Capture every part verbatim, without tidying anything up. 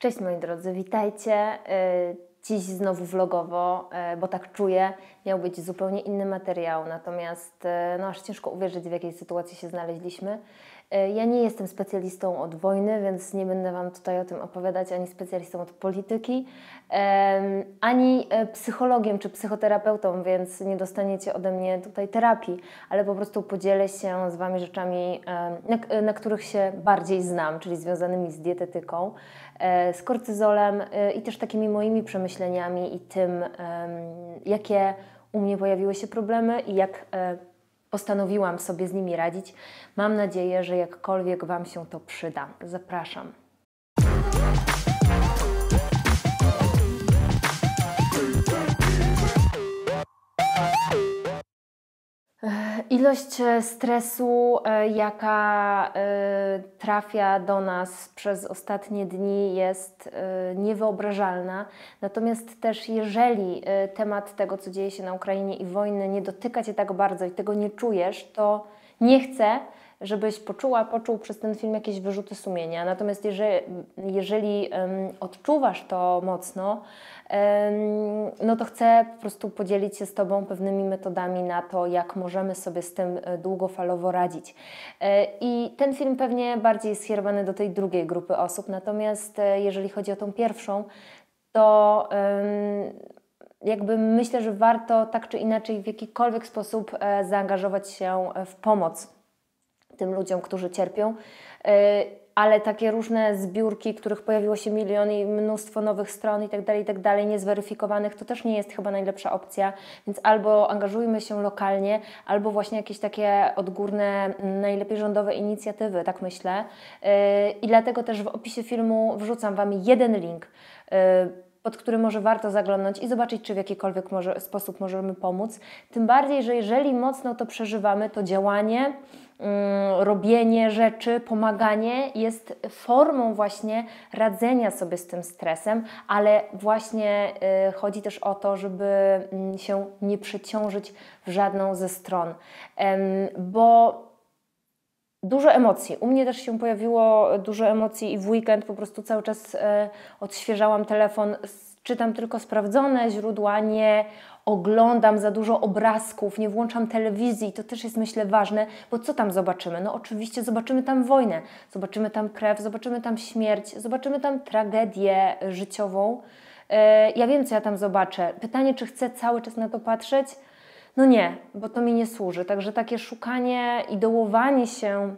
Cześć moi drodzy, witajcie. Dziś znowu vlogowo, bo tak czuję, miał być zupełnie inny materiał, natomiast no aż ciężko uwierzyć, w jakiej sytuacji się znaleźliśmy. Ja nie jestem specjalistą od wojny, więc nie będę Wam tutaj o tym opowiadać, ani specjalistą od polityki, ani psychologiem czy psychoterapeutą, więc nie dostaniecie ode mnie tutaj terapii, ale po prostu podzielę się z Wami rzeczami, na, na których się bardziej znam, czyli związanymi z dietetyką, z kortyzolem i też takimi moimi przemyśleniami i tym, jakie u mnie pojawiły się problemy i jak postanowiłam sobie z nimi radzić. Mam nadzieję, że jakkolwiek Wam się to przyda. Zapraszam. Ilość stresu, jaka trafia do nas przez ostatnie dni, jest niewyobrażalna. Natomiast też jeżeli temat tego, co dzieje się na Ukrainie i wojny, nie dotyka Cię tak bardzo i tego nie czujesz, to nie chcę, żebyś poczuła, poczuł przez ten film jakieś wyrzuty sumienia. Natomiast jeżeli, jeżeli um, odczuwasz to mocno, um, no to chcę po prostu podzielić się z Tobą pewnymi metodami na to, jak możemy sobie z tym długofalowo radzić. I ten film pewnie bardziej jest skierowany do tej drugiej grupy osób, natomiast jeżeli chodzi o tą pierwszą, to um, jakby myślę, że warto tak czy inaczej w jakikolwiek sposób zaangażować się w pomoc tym ludziom, którzy cierpią, ale takie różne zbiórki, których pojawiło się milion i mnóstwo nowych stron i tak dalej, i tak dalej, niezweryfikowanych, to też nie jest chyba najlepsza opcja, więc albo angażujmy się lokalnie, albo właśnie jakieś takie odgórne, najlepiej rządowe inicjatywy, tak myślę. I dlatego też w opisie filmu wrzucam Wam jeden link, pod który może warto zaglądnąć i zobaczyć, czy w jakikolwiek może, sposób możemy pomóc. Tym bardziej, że jeżeli mocno to przeżywamy, to działanie, Yy, robienie rzeczy, pomaganie jest formą właśnie radzenia sobie z tym stresem, ale właśnie yy, chodzi też o to, żeby yy, się nie przeciążyć w żadną ze stron, yy, bo dużo emocji. U mnie też się pojawiło dużo emocji i w weekend po prostu cały czas yy, odświeżałam telefon, czytam tylko sprawdzone źródła, nie oglądam za dużo obrazków, nie włączam telewizji, to też jest, myślę, ważne, bo co tam zobaczymy? No oczywiście zobaczymy tam wojnę, zobaczymy tam krew, zobaczymy tam śmierć, zobaczymy tam tragedię życiową. Ja wiem, co ja tam zobaczę. Pytanie, czy chcę cały czas na to patrzeć? No nie, bo to mi nie służy. Także takie szukanie i dołowanie się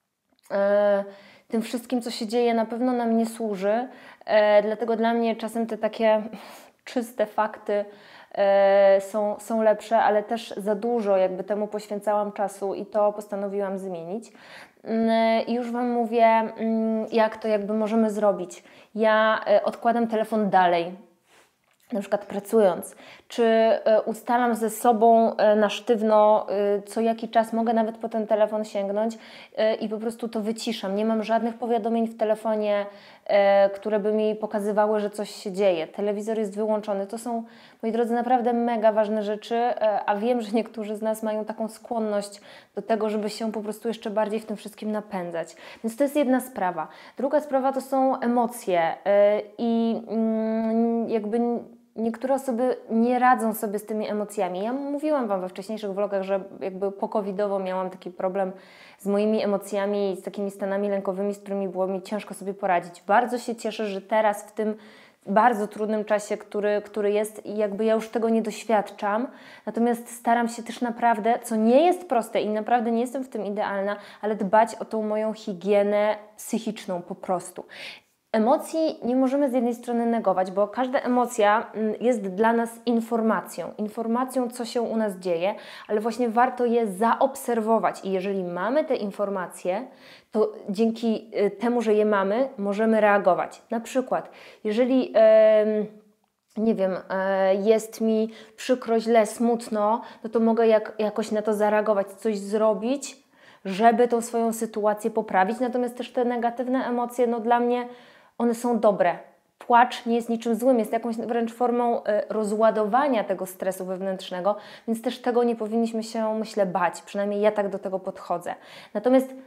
tym wszystkim, co się dzieje, na pewno nam nie służy. Dlatego dla mnie czasem te takie czyste fakty Są, są lepsze, ale też za dużo jakby temu poświęcałam czasu i to postanowiłam zmienić. I już Wam mówię, jak to jakby możemy zrobić. Ja odkładam telefon dalej, na przykład pracując, czy ustalam ze sobą na sztywno, co jaki czas mogę nawet po ten telefon sięgnąć i po prostu to wyciszam. Nie mam żadnych powiadomień w telefonie, które by mi pokazywały, że coś się dzieje. Telewizor jest wyłączony. To są, moi drodzy, naprawdę mega ważne rzeczy, a wiem, że niektórzy z nas mają taką skłonność do tego, żeby się po prostu jeszcze bardziej w tym wszystkim napędzać. Więc to jest jedna sprawa. Druga sprawa to są emocje i jakby niektóre osoby nie radzą sobie z tymi emocjami. Ja mówiłam Wam we wcześniejszych vlogach, że jakby po covidowo miałam taki problem z moimi emocjami i z takimi stanami lękowymi, z którymi było mi ciężko sobie poradzić. Bardzo się cieszę, że teraz w tym bardzo trudnym czasie, który, który jest i jakby ja już tego nie doświadczam, natomiast staram się też naprawdę, co nie jest proste i naprawdę nie jestem w tym idealna, ale dbać o tą moją higienę psychiczną po prostu. Emocji nie możemy z jednej strony negować, bo każda emocja jest dla nas informacją, informacją, co się u nas dzieje, ale właśnie warto je zaobserwować i jeżeli mamy te informacje, to dzięki temu, że je mamy, możemy reagować. Na przykład, jeżeli yy, nie wiem, jest mi przykro, źle, smutno, no to mogę jak, jakoś na to zareagować, coś zrobić, żeby tą swoją sytuację poprawić, natomiast też te negatywne emocje, no dla mnie one są dobre. Płacz nie jest niczym złym, jest jakąś wręcz formą rozładowania tego stresu wewnętrznego, więc też tego nie powinniśmy się, myślę, bać. Przynajmniej ja tak do tego podchodzę. Natomiast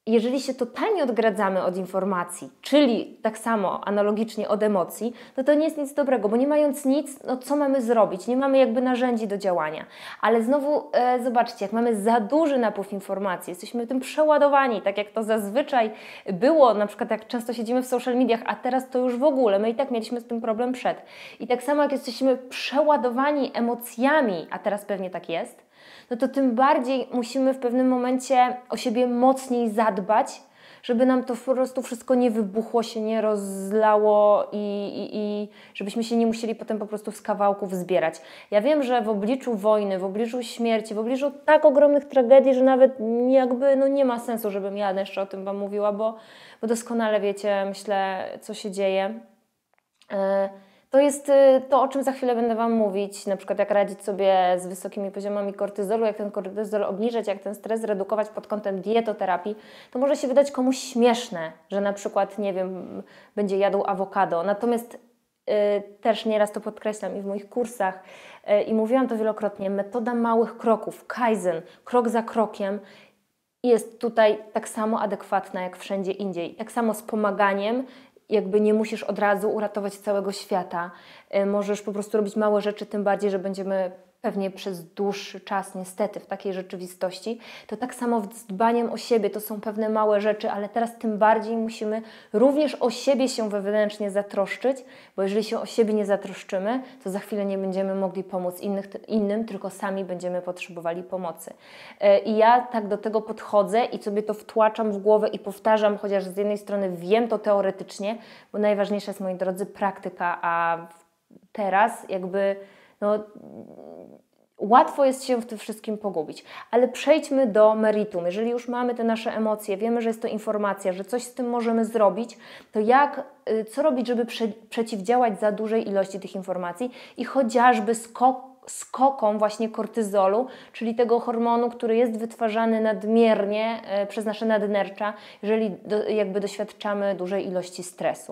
jeżeli się totalnie odgradzamy od informacji, czyli tak samo analogicznie od emocji, no to nie jest nic dobrego, bo nie mając nic, no co mamy zrobić? Nie mamy jakby narzędzi do działania. Ale znowu e, zobaczcie, jak mamy za duży napływ informacji, jesteśmy tym przeładowani, tak jak to zazwyczaj było, na przykład jak często siedzimy w social mediach, a teraz to już w ogóle, my i tak mieliśmy z tym problem przed. I tak samo jak jesteśmy przeładowani emocjami, a teraz pewnie tak jest, no to tym bardziej musimy w pewnym momencie o siebie mocniej zadbać, żeby nam to po prostu wszystko nie wybuchło, się nie rozlało i, i, i żebyśmy się nie musieli potem po prostu z kawałków zbierać. Ja wiem, że w obliczu wojny, w obliczu śmierci, w obliczu tak ogromnych tragedii, że nawet jakby no nie ma sensu, żebym ja jeszcze o tym Wam mówiła, bo, bo doskonale wiecie, myślę, co się dzieje. Yy. To jest to, o czym za chwilę będę Wam mówić, na przykład jak radzić sobie z wysokimi poziomami kortyzolu, jak ten kortyzol obniżać, jak ten stres redukować pod kątem dietoterapii. To może się wydać komuś śmieszne, że na przykład, nie wiem, będzie jadł awokado. Natomiast y, też nieraz to podkreślam i w moich kursach y, i mówiłam to wielokrotnie, metoda małych kroków, kaizen, krok za krokiem, jest tutaj tak samo adekwatna jak wszędzie indziej. Tak samo z pomaganiem, jakby nie musisz od razu uratować całego świata. Możesz po prostu robić małe rzeczy, tym bardziej, że będziemy pewnie przez dłuższy czas niestety w takiej rzeczywistości. To tak samo z dbaniem o siebie, to są pewne małe rzeczy, ale teraz tym bardziej musimy również o siebie się wewnętrznie zatroszczyć, bo jeżeli się o siebie nie zatroszczymy, to za chwilę nie będziemy mogli pomóc innych, innym, tylko sami będziemy potrzebowali pomocy. I ja tak do tego podchodzę i sobie to wtłaczam w głowę i powtarzam, chociaż z jednej strony wiem to teoretycznie, bo najważniejsza jest, moi drodzy, praktyka, a teraz jakby no, łatwo jest się w tym wszystkim pogubić, ale przejdźmy do meritum. Jeżeli już mamy te nasze emocje, wiemy, że jest to informacja, że coś z tym możemy zrobić, to jak, co robić, żeby prze, przeciwdziałać za dużej ilości tych informacji i chociażby skok, skokom właśnie kortyzolu, czyli tego hormonu, który jest wytwarzany nadmiernie e, przez nasze nadnercza, jeżeli do, jakby doświadczamy dużej ilości stresu.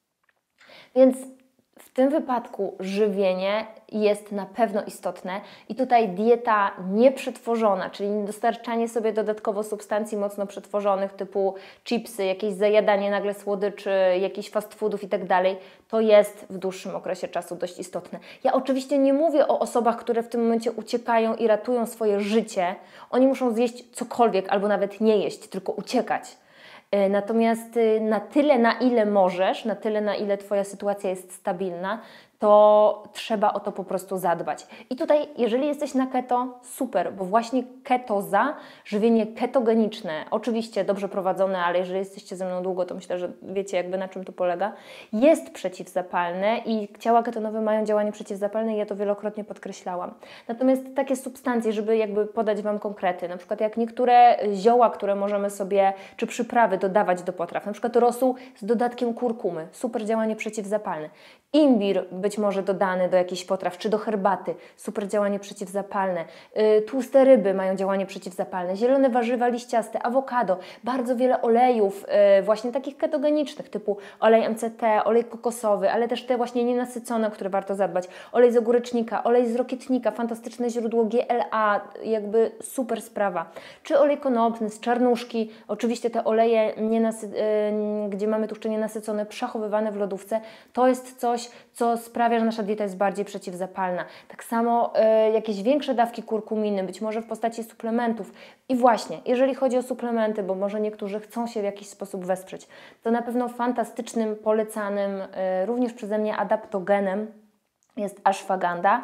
Więc w tym wypadku żywienie jest na pewno istotne i tutaj dieta nieprzetworzona, czyli dostarczanie sobie dodatkowo substancji mocno przetworzonych typu chipsy, jakieś zajadanie nagle słodyczy, jakichś fast foodów i tak dalej, to jest w dłuższym okresie czasu dość istotne. Ja oczywiście nie mówię o osobach, które w tym momencie uciekają i ratują swoje życie. Oni muszą zjeść cokolwiek albo nawet nie jeść, tylko uciekać. Natomiast na tyle, na ile możesz, na tyle, na ile Twoja sytuacja jest stabilna, to trzeba o to po prostu zadbać. I tutaj, jeżeli jesteś na keto, super, bo właśnie ketoza, żywienie ketogeniczne, oczywiście dobrze prowadzone, ale jeżeli jesteście ze mną długo, to myślę, że wiecie jakby na czym to polega, jest przeciwzapalne i ciała ketonowe mają działanie przeciwzapalne i ja to wielokrotnie podkreślałam. Natomiast takie substancje, żeby jakby podać Wam konkrety, na przykład jak niektóre zioła, które możemy sobie, czy przyprawy dodawać do potraw, na przykład rosół z dodatkiem kurkumy, super działanie przeciwzapalne. Imbir być może dodany do jakichś potraw, czy do herbaty, super działanie przeciwzapalne. Yy, tłuste ryby mają działanie przeciwzapalne, zielone warzywa liściaste, awokado, bardzo wiele olejów, yy, właśnie takich ketogenicznych, typu olej M C T, olej kokosowy, ale też te właśnie nienasycone, o które warto zadbać, olej z ogórecznika, olej z rokietnika, fantastyczne źródło G L A, jakby super sprawa, czy olej konopny z czarnuszki, oczywiście te oleje, nienasy- yy, gdzie mamy tłuszcze nienasycone, przechowywane w lodówce, to jest coś, co sprawia, że nasza dieta jest bardziej przeciwzapalna. Tak samo y, jakieś większe dawki kurkuminy, być może w postaci suplementów. I właśnie, jeżeli chodzi o suplementy, bo może niektórzy chcą się w jakiś sposób wesprzeć, to na pewno fantastycznym, polecanym, y, również przeze mnie adaptogenem jest ashwagandha.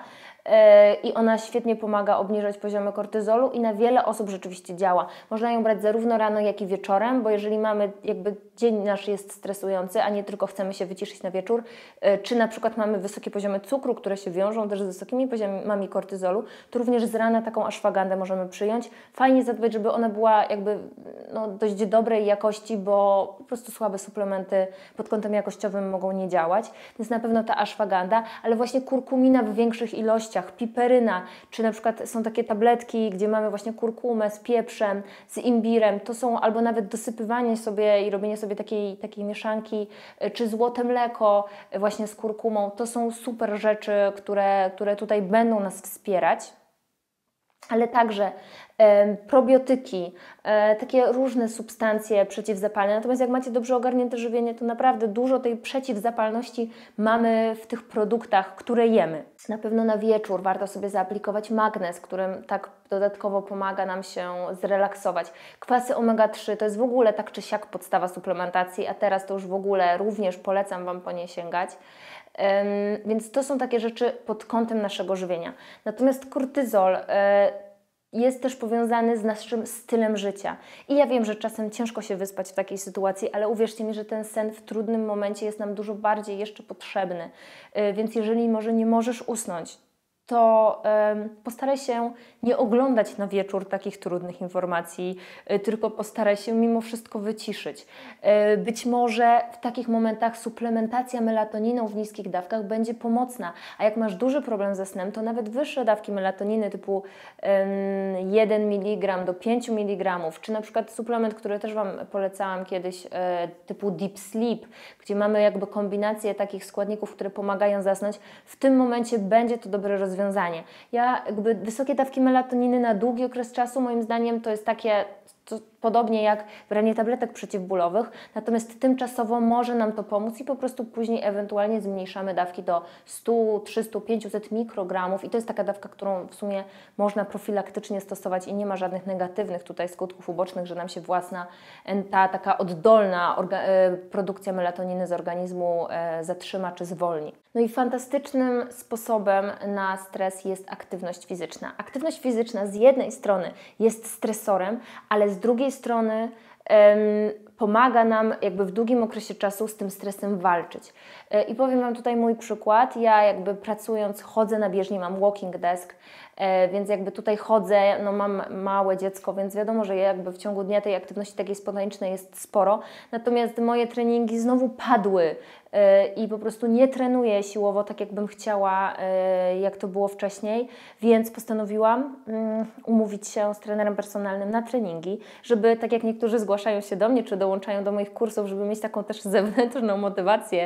I ona świetnie pomaga obniżać poziomy kortyzolu i na wiele osób rzeczywiście działa. Można ją brać zarówno rano, jak i wieczorem, bo jeżeli mamy, jakby dzień nasz jest stresujący, a nie tylko chcemy się wyciszyć na wieczór, czy na przykład mamy wysokie poziomy cukru, które się wiążą też z wysokimi poziomami kortyzolu, to również z rana taką ashwagandę możemy przyjąć. Fajnie zadbać, żeby ona była jakby no, dość dobrej jakości, bo po prostu słabe suplementy pod kątem jakościowym mogą nie działać. Więc na pewno ta ashwagandha, ale właśnie kurkumina w większych ilościach, piperyna, czy na przykład są takie tabletki, gdzie mamy właśnie kurkumę z pieprzem, z imbirem, to są albo nawet dosypywanie sobie i robienie sobie takiej, takiej mieszanki, czy złote mleko właśnie z kurkumą, to są super rzeczy, które, które tutaj będą nas wspierać. Ale także probiotyki, takie różne substancje przeciwzapalne. Natomiast jak macie dobrze ogarnięte żywienie, to naprawdę dużo tej przeciwzapalności mamy w tych produktach, które jemy. Na pewno na wieczór warto sobie zaaplikować magnez, którym tak dodatkowo pomaga nam się zrelaksować. Kwasy omega trzy to jest w ogóle tak czy siak podstawa suplementacji, a teraz to już w ogóle również polecam Wam po nie sięgać. Um, więc to są takie rzeczy pod kątem naszego żywienia. Natomiast kortyzol y, jest też powiązany z naszym stylem życia. I ja wiem, że czasem ciężko się wyspać w takiej sytuacji, ale uwierzcie mi, że ten sen w trudnym momencie jest nam dużo bardziej jeszcze potrzebny. Y, więc jeżeli może nie możesz usnąć, to y, postaraj się nie oglądać na wieczór takich trudnych informacji, y, tylko postaraj się mimo wszystko wyciszyć. Y, być może w takich momentach suplementacja melatoniną w niskich dawkach będzie pomocna, a jak masz duży problem ze snem, to nawet wyższe dawki melatoniny typu y, jeden miligram do pięciu miligramów, czy na przykład suplement, który też Wam polecałam kiedyś, y, typu Deep Sleep, gdzie mamy jakby kombinację takich składników, które pomagają zasnąć, w tym momencie będzie to dobre rozwiązanie. Ja jakby wysokie dawki melatoniny na długi okres czasu, moim zdaniem to jest takie to podobnie jak branie tabletek przeciwbólowych, natomiast tymczasowo może nam to pomóc i po prostu później ewentualnie zmniejszamy dawki do stu, trzystu, pięciuset mikrogramów i to jest taka dawka, którą w sumie można profilaktycznie stosować i nie ma żadnych negatywnych tutaj skutków ubocznych, że nam się własna ta taka oddolna produkcja melatoniny z organizmu zatrzyma czy zwolni. No i fantastycznym sposobem na stres jest aktywność fizyczna. Aktywność fizyczna z jednej strony jest stresorem, ale z drugiej strony um, pomaga nam jakby w długim okresie czasu z tym stresem walczyć. Yy, I powiem Wam tutaj mój przykład. Ja jakby pracując chodzę na bieżni, mam walking desk, yy, więc jakby tutaj chodzę, no mam małe dziecko, więc wiadomo, że jakby w ciągu dnia tej aktywności takiej spontanicznej jest sporo. Natomiast moje treningi znowu padły i po prostu nie trenuję siłowo tak, jakbym chciała, jak to było wcześniej, więc postanowiłam umówić się z trenerem personalnym na treningi, żeby tak jak niektórzy zgłaszają się do mnie, czy dołączają do moich kursów, żeby mieć taką też zewnętrzną motywację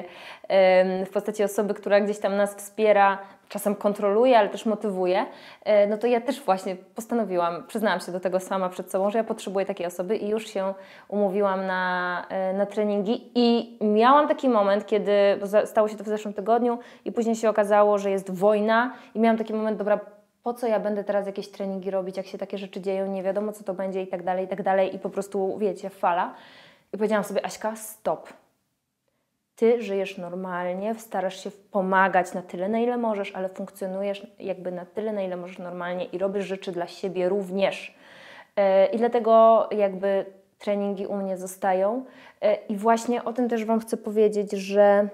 w postaci osoby, która gdzieś tam nas wspiera, czasem kontroluje, ale też motywuje, no to ja też właśnie postanowiłam, przyznałam się do tego sama przed sobą, że ja potrzebuję takiej osoby i już się umówiłam na, na treningi i miałam taki moment, kiedy, bo stało się to w zeszłym tygodniu i później się okazało, że jest wojna i miałam taki moment, dobra, po co ja będę teraz jakieś treningi robić, jak się takie rzeczy dzieją, nie wiadomo co to będzie i tak dalej, i tak dalej i po prostu, wiecie, fala. I powiedziałam sobie, Aśka, stop. Ty żyjesz normalnie, starasz się pomagać na tyle, na ile możesz, ale funkcjonujesz jakby na tyle, na ile możesz normalnie i robisz rzeczy dla siebie również. I dlatego jakby treningi u mnie zostają. I właśnie o tym też Wam chcę powiedzieć, że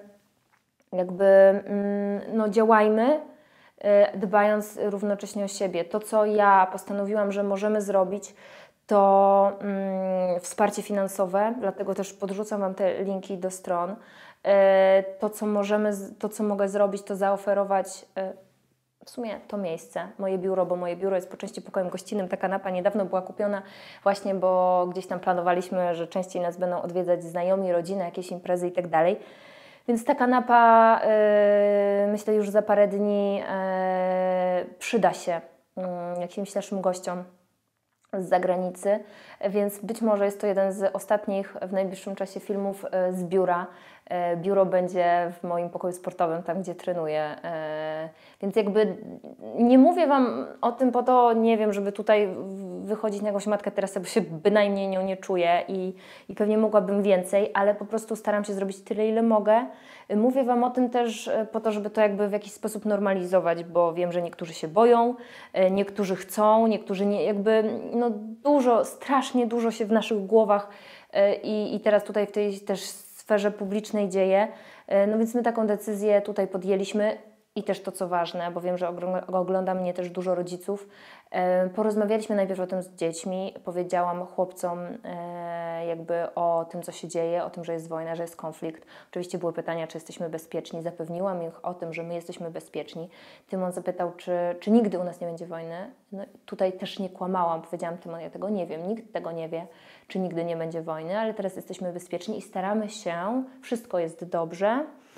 jakby no, działajmy, dbając równocześnie o siebie. To, co ja postanowiłam, że możemy zrobić, to mm, wsparcie finansowe, dlatego też podrzucam Wam te linki do stron. To, co możemy, to, co mogę zrobić, to zaoferować w sumie to miejsce, moje biuro, bo moje biuro jest po części pokojem gościnnym. Ta kanapa niedawno była kupiona właśnie, bo gdzieś tam planowaliśmy, że częściej nas będą odwiedzać znajomi, rodzina, jakieś imprezy i tak dalej. Więc ta kanapa, yy, myślę, już za parę dni yy, przyda się yy, jakimś naszym gościom z zagranicy, więc być może jest to jeden z ostatnich w najbliższym czasie filmów z biura. Biuro będzie w moim pokoju sportowym, tam gdzie trenuję, więc jakby nie mówię Wam o tym po to, nie wiem, żeby tutaj wychodzić na jakąś Matkę Teresę, bo się bynajmniej nią nie czuję i, i pewnie mogłabym więcej, ale po prostu staram się zrobić tyle, ile mogę. Mówię Wam o tym też po to, żeby to jakby w jakiś sposób normalizować, bo wiem, że niektórzy się boją, niektórzy chcą, niektórzy nie, jakby no dużo, strasznie dużo się w naszych głowach i, i teraz tutaj w tej też sferze publicznej dzieje. No więc my taką decyzję tutaj podjęliśmy i też to, co ważne, bo wiem, że ogląda mnie też dużo rodziców. Porozmawialiśmy najpierw o tym z dziećmi, powiedziałam chłopcom jakby o tym, co się dzieje, o tym, że jest wojna, że jest konflikt. Oczywiście były pytania, czy jesteśmy bezpieczni. Zapewniłam ich o tym, że my jesteśmy bezpieczni. Tymon zapytał, czy, czy nigdy u nas nie będzie wojny. No, tutaj też nie kłamałam. Powiedziałam, Tymon, ja tego nie wiem, nikt tego nie wie, czy nigdy nie będzie wojny, ale teraz jesteśmy bezpieczni i staramy się, wszystko jest dobrze.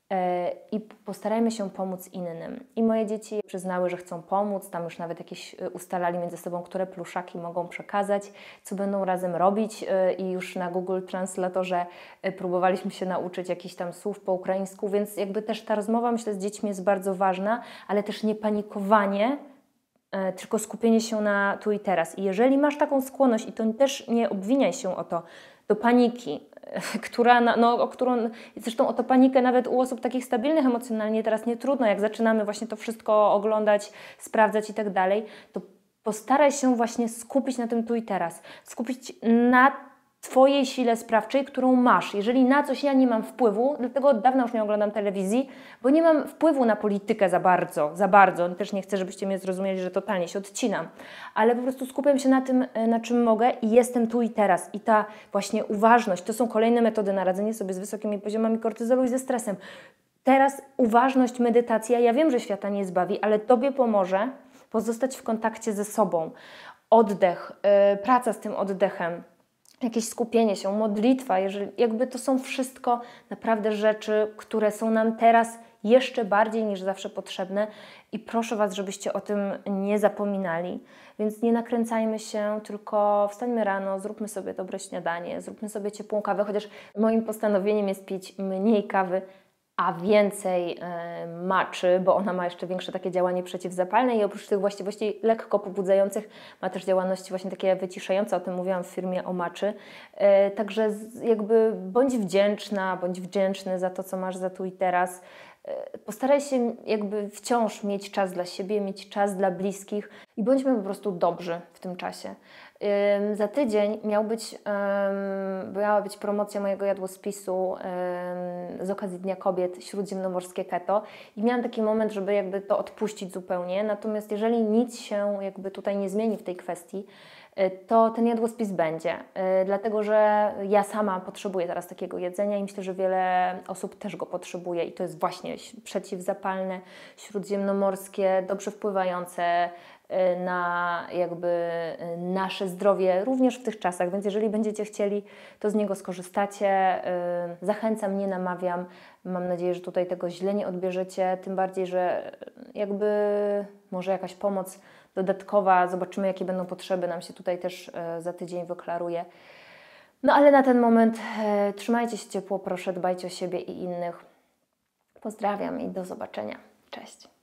i postarajmy się pomóc innym. I moje dzieci przyznały, że chcą pomóc, tam już nawet jakieś ustalali między sobą, które pluszaki mogą przekazać, co będą razem robić i już na Google Translatorze próbowaliśmy się nauczyć jakichś tam słów po ukraińsku, więc jakby też ta rozmowa, myślę, z dziećmi jest bardzo ważna, ale też nie panikowanie, tylko skupienie się na tu i teraz. I jeżeli masz taką skłonność, i to też nie obwiniaj się o to, do paniki, która, no, o którą, zresztą o to panikę nawet u osób takich stabilnych emocjonalnie teraz nie trudno, jak zaczynamy właśnie to wszystko oglądać, sprawdzać i tak dalej, to postaraj się właśnie skupić na tym tu i teraz, skupić na Twojej sile sprawczej, którą masz. Jeżeli na coś ja nie mam wpływu, dlatego od dawna już nie oglądam telewizji, bo nie mam wpływu na politykę za bardzo, za bardzo. Też nie chcę, żebyście mnie zrozumieli, że totalnie się odcinam, ale po prostu skupiam się na tym, na czym mogę i jestem tu i teraz. I ta właśnie uważność, to są kolejne metody na radzenie sobie z wysokimi poziomami kortyzolu i ze stresem. Teraz uważność, medytacja, ja wiem, że świata nie zbawi, ale Tobie pomoże pozostać w kontakcie ze sobą. Oddech, yy, praca z tym oddechem, jakieś skupienie się, modlitwa, jeżeli, jakby to są wszystko naprawdę rzeczy, które są nam teraz jeszcze bardziej niż zawsze potrzebne i proszę Was, żebyście o tym nie zapominali. Więc nie nakręcajmy się, tylko wstańmy rano, zróbmy sobie dobre śniadanie, zróbmy sobie ciepłą kawę, chociaż moim postanowieniem jest pić mniej kawy, a więcej e, maczy, bo ona ma jeszcze większe takie działanie przeciwzapalne i oprócz tych właściwości lekko pobudzających ma też działalności właśnie takie wyciszające, o tym mówiłam w firmie o maczy. E, także z, jakby bądź wdzięczna, bądź wdzięczny za to, co masz za tu i teraz. E, postaraj się jakby wciąż mieć czas dla siebie, mieć czas dla bliskich i bądźmy po prostu dobrzy w tym czasie. Ym, za tydzień miał być, ym, miała być promocja mojego jadłospisu ym, z okazji Dnia Kobiet, śródziemnomorskie keto i miałam taki moment, żeby jakby to odpuścić zupełnie, natomiast jeżeli nic się jakby tutaj nie zmieni w tej kwestii, y, to ten jadłospis będzie, y, dlatego że ja sama potrzebuję teraz takiego jedzenia i myślę, że wiele osób też go potrzebuje i to jest właśnie przeciwzapalne, śródziemnomorskie, dobrze wpływające na jakby nasze zdrowie również w tych czasach, więc jeżeli będziecie chcieli, to z niego skorzystacie. Zachęcam, nie namawiam. Mam nadzieję, że tutaj tego źle nie odbierzecie, tym bardziej, że jakby może jakaś pomoc dodatkowa, zobaczymy jakie będą potrzeby, nam się tutaj też za tydzień wyklaruje. No ale na ten moment trzymajcie się ciepło, proszę, dbajcie o siebie i innych. Pozdrawiam i do zobaczenia. Cześć.